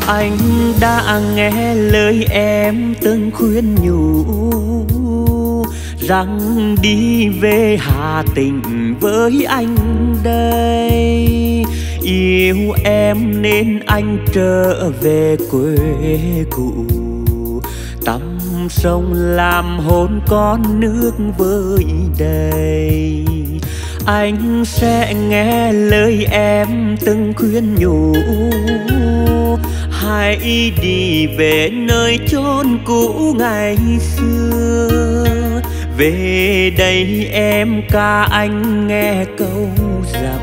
Anh đã nghe lời em từng khuyên nhủ rằng đi về Hà Tĩnh với anh đây. Yêu em nên anh trở về quê cũ, tắm sông làm hôn con nước với đây. Anh sẽ nghe lời em từng khuyên nhủ, hãy đi về nơi chốn cũ ngày xưa. Về đây em ca anh nghe câu rằng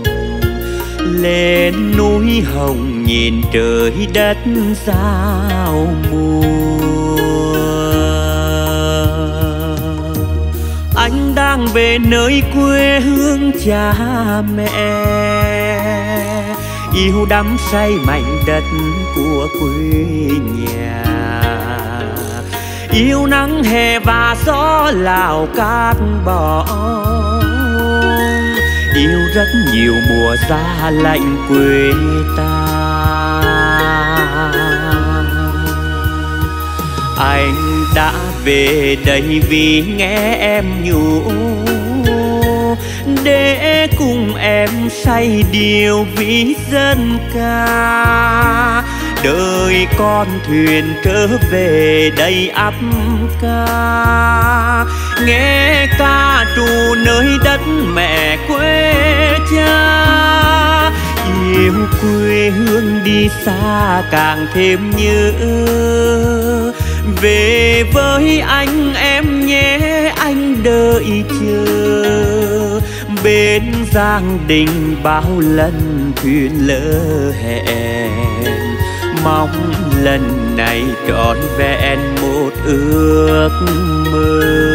lên núi hồng nhìn trời đất giao mùa. Anh đang về nơi quê hương cha mẹ, yêu đắm say mảnh đất của quê nhà. Yêu nắng hè và gió Lào Cát Bò, yêu rất nhiều mùa giá lạnh quê ta. Anh đã về đây vì nghe em nhủ, để cùng em say điều ví dân ca. Đời con thuyền trở về đây ắp ca, nghe ca trù nơi đất mẹ quê cha. Yêu quê hương đi xa càng thêm nhớ, về với anh em nhé anh đợi chờ. Bên Giang Đình bao lần thuyền lỡ hẹn, mong lần này trọn vẹn một ước mơ.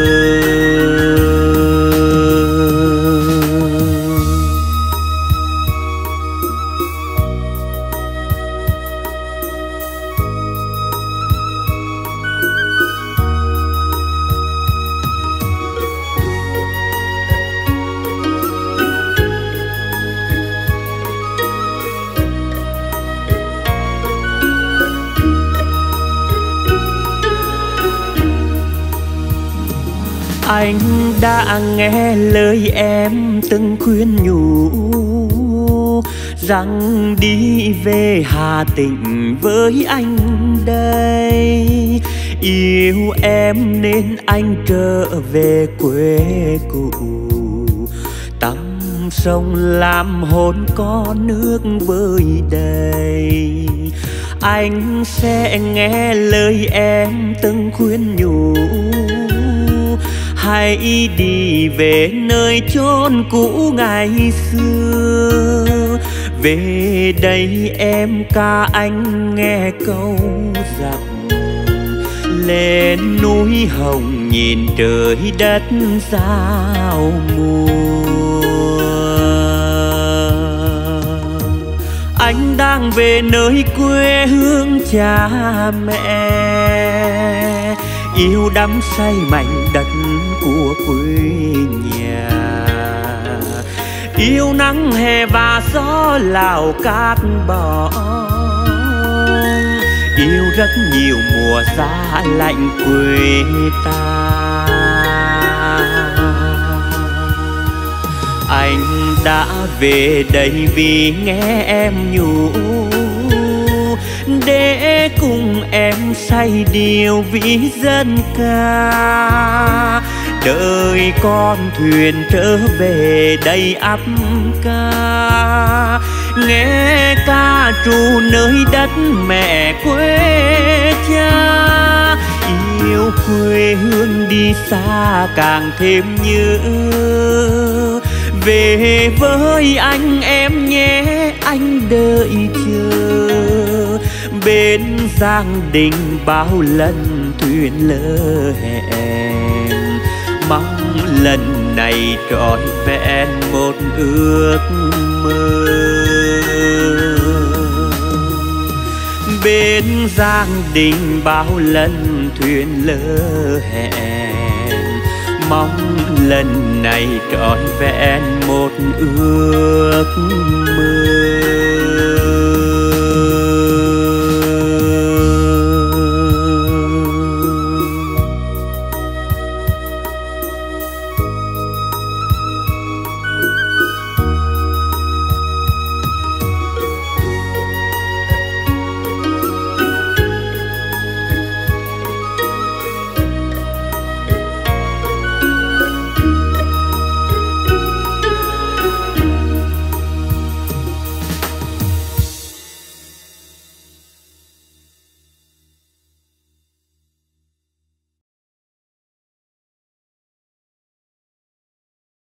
Anh đã nghe lời em từng khuyên nhủ rằng đi về Hà Tĩnh với anh đây. Yêu em nên anh trở về quê cũ, tắm sông làm hôn con nước với đây. Anh sẽ nghe lời em từng khuyên nhủ, hãy đi về nơi chốn cũ ngày xưa. Về đây em ca anh nghe câu rằng lên núi hồng nhìn trời đất giao mùa. Anh đang về nơi quê hương cha mẹ, yêu đắm say mảnh đất của quê nhà. Yêu nắng hè và gió Lào Cát Bò, yêu rất nhiều mùa giá lạnh quê ta. Anh đã về đây vì nghe em nhủ, để cùng em say điều ví dân ca. Đời con thuyền trở về đây ắp ca, nghe ca trù nơi đất mẹ quê cha. Yêu quê hương đi xa càng thêm nhớ, về với anh em nhé anh đợi chờ. Bên Giang Đình bao lần thuyền lỡ hẹn, mong lần này trọn vẹn một ước mơ. Bên Giang Đình bao lần thuyền lỡ hẹn, mong lần này trọn vẹn một ước mơ.